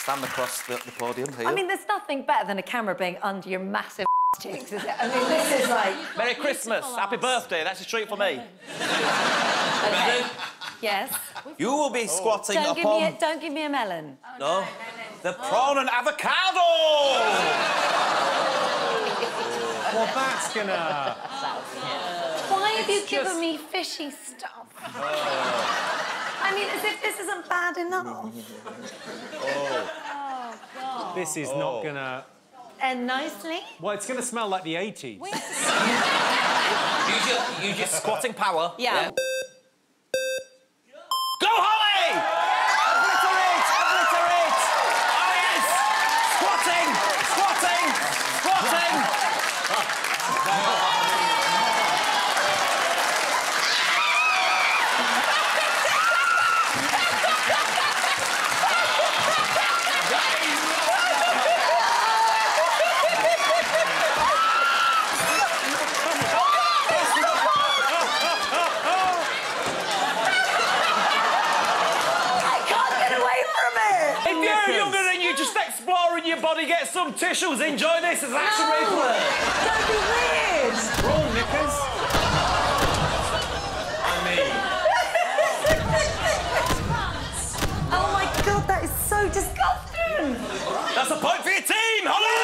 stand across the podium here. I mean, there's nothing better than a camera being under your massive cheeks, is it? I mean, this is like... Merry Christmas, happy birthday, that's a treat for me. Okay. Yes. You will be squatting Don't upon... give me a melon. No. The prawn and avocado! Well, that's gonna... Why have you given me fishy stuff? I mean, as if this isn't bad enough. God. This is not gonna... And nicely? Well, it's gonna smell like the 80s. Use your squatting power. Yeah. Go, Holly! Obliterate! Obliterate! Oh, yes! Squatting! Squatting! Squatting! Your body, get some tissues. Enjoy this as action replay. Don't be weird. Wrong, Nickers. Oh my God, that is so disgusting. That's a point for your team, Holly.